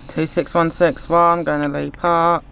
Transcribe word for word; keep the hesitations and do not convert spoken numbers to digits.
two six one six one, going to Lee Park.